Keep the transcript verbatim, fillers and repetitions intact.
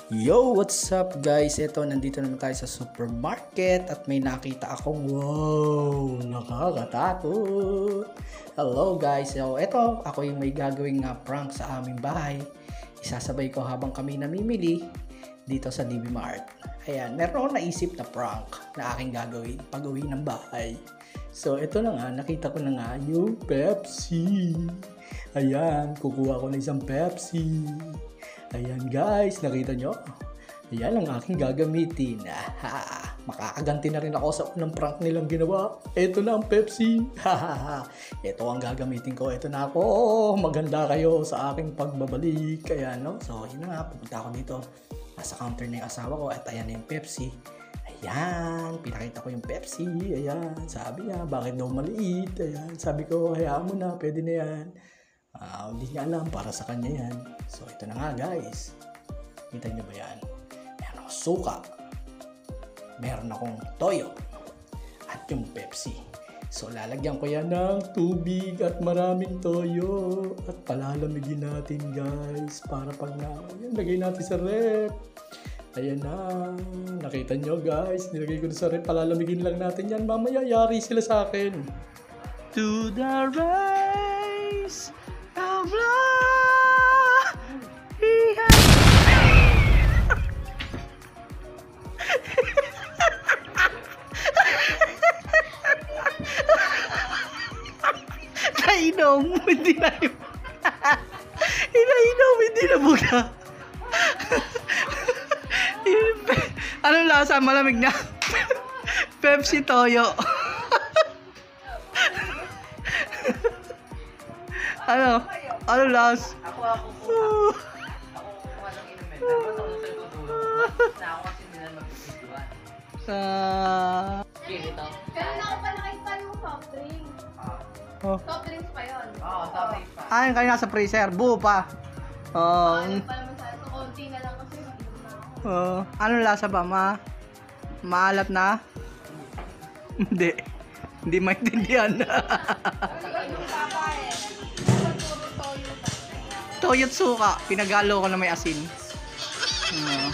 Yo, what's up guys? Ito, nandito naman tayo sa supermarket at may nakita akong wow, nakakatakot. Hello guys, so ito, ako yung may gagawing uh, prank sa aming bahay. Isasabay ko habang kami namimili dito sa D B Mart. Ayan, meron akong naisip na prank na aking gagawin pag-uwi ng bahay. So ito na nga, nakita ko na nga yung Pepsi. Ayan, kukuha ko na isang Pepsi. Ayan guys, nakita nyo? Ayan ang aking gagamitin. Ha, makakaganti na rin ako sa unang prank nilang ginawa. Ito na ang Pepsi. Ito ang gagamitin ko. Ito na ako. Maganda kayo sa aking pagbabalik. Ayan, no? So, yun na nga. Pupunta ako dito. Nasa counter na yung asawa ko. At ayan na yung Pepsi. Ayan, pinakita ko yung Pepsi. Ayan, sabi niya, bakit daw maliit? Ayan, sabi ko, hayaan mo na. Pwede na yan. Uh, hindi niya alam, para sa kanya yan. So ito na nga guys, kita niyo ba yan? Meron akong suka, meron akong toyo at yung Pepsi. So lalagyan ko yan ng tubig at maraming toyo at palalamigin natin guys, para pag na yan, lagay natin sa rep. Ayan na, nakita nyo guys, nilagay ko na sa rep, palalamigin lang natin yan, mamaya yari sila sa akin. To the race of love, nainom, hindi na yun. Inainom, hindi na buka. Anong lasa? Malamig na. Pepsi toyo. Ano? Ano last? Ako, ako, ako. Ako, kuha ng inumin. Tapos ako sa tutulog. Na ako kasi nila mag-pipituan. Sa... Spirito. Pero nakapalakay pa yung soft drink. Oh. Soft drinks pa yun. Oo, sabi pa. Ayun kayo nasa freezer. Buo pa. Oh. Ano pa naman sa so, konti na lang kasi. Oh. Anong lasa ba, ma? Maalat na? Hindi. Hindi maintindihan. Toyo at suka. Pinagalo ko na may asin. Hmm.